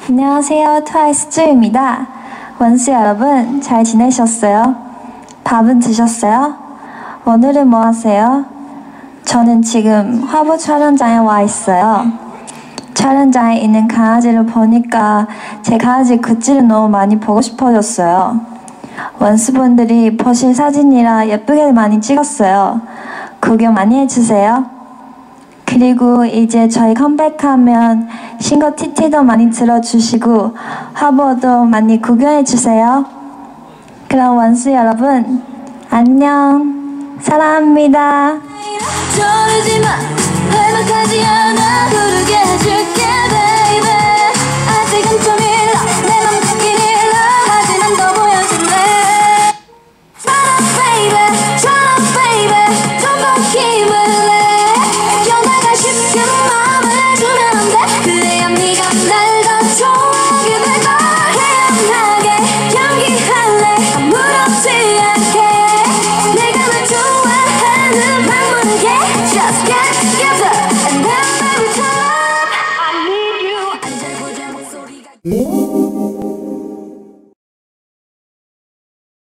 안녕하세요, 트와이스 쯔입니다. 원스 여러분, 잘 지내셨어요? 밥은 드셨어요? 오늘은 뭐 하세요? 저는 지금 화보 촬영장에 와 있어요. 촬영장에 있는 강아지를 보니까 제 강아지 굿즈를 너무 많이 보고 싶어졌어요. 원스분들이 보실 사진이라 예쁘게 많이 찍었어요. 구경 많이 해주세요. 그리고 이제 저희 컴백하면 신곡 TT도 많이 들어주시고 화보도 많이 구경해주세요. 그럼 원스 여러분 안녕, 사랑합니다. 저러지마, 할만하지 않아. 부르게 해줄게 baby. 아직은 좀 일러, 내 맘 듣긴 일러. 하지만 더 보여줄래. Try up baby, 좀 더 힘을 내. 변화가 쉽게 마음을 주면 안 돼. 그래야 네가 날 더 좋아하게 될 거야. 태연하게 연기할래. 아무렇지 않게 내가 널 좋아하는 말 모르게. Just get together and then baby turn up. I need you. 안 잘 보자 목소리가